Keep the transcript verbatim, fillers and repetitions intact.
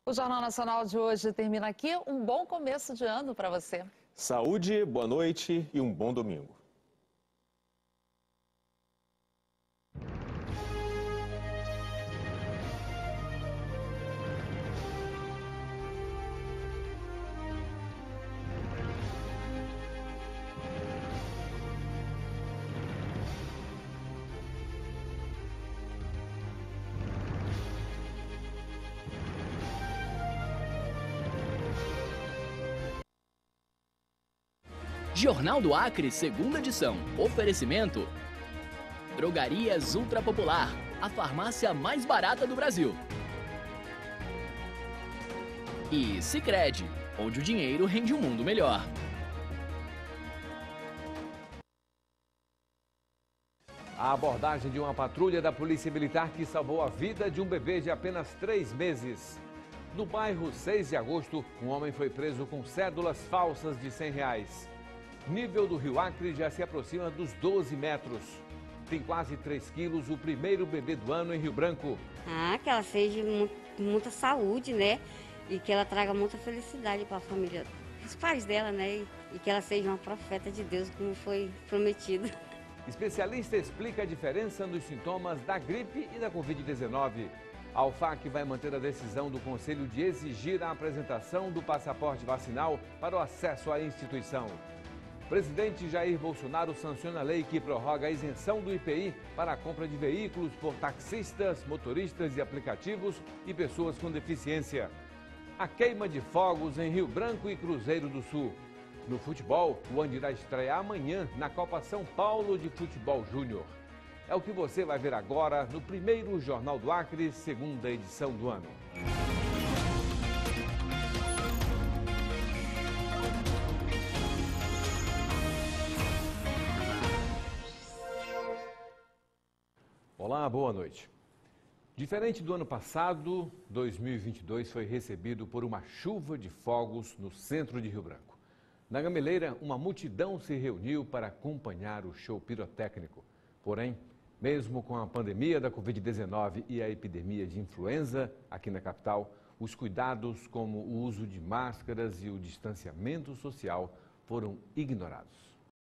O Jornal Nacional de hoje termina aqui. Um bom começo de ano para você. Saúde, boa noite e um bom domingo. Jornal do Acre, segunda edição. Oferecimento: Drogarias Ultra Popular, a farmácia mais barata do Brasil. E Sicredi, onde o dinheiro rende um mundo melhor. A abordagem de uma patrulha da Polícia Militar que salvou a vida de um bebê de apenas três meses. No bairro seis de agosto, um homem foi preso com cédulas falsas de cem reais. Nível do Rio Acre já se aproxima dos doze metros. Tem quase três quilos o primeiro bebê do ano em Rio Branco. Ah, que ela seja mu muita saúde, né? E que ela traga muita felicidade para a família, os pais dela, né? E que ela seja uma profeta de Deus, como foi prometido. Especialista explica a diferença nos sintomas da gripe e da Covid dezenove. A UFAC vai manter a decisão do Conselho de exigir a apresentação do passaporte vacinal para o acesso à instituição. Presidente Jair Bolsonaro sanciona a lei que prorroga a isenção do I P I para a compra de veículos por taxistas, motoristas de aplicativos e pessoas com deficiência. A queima de fogos em Rio Branco e Cruzeiro do Sul. No futebol, o Andi irá estrear amanhã na Copa São Paulo de Futebol Júnior. É o que você vai ver agora no primeiro Jornal do Acre, segunda edição do ano. Olá, boa noite. Diferente do ano passado, dois mil e vinte e dois foi recebido por uma chuva de fogos no centro de Rio Branco. Na Gameleira, uma multidão se reuniu para acompanhar o show pirotécnico. Porém, mesmo com a pandemia da Covid dezenove e a epidemia de influenza aqui na capital, os cuidados como o uso de máscaras e o distanciamento social foram ignorados.